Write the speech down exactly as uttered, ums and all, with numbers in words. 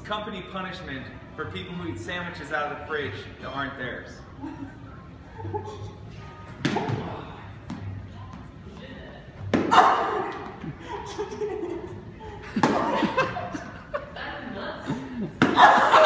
company punishment for people who eat sandwiches out of the fridge that aren't theirs. That's nuts.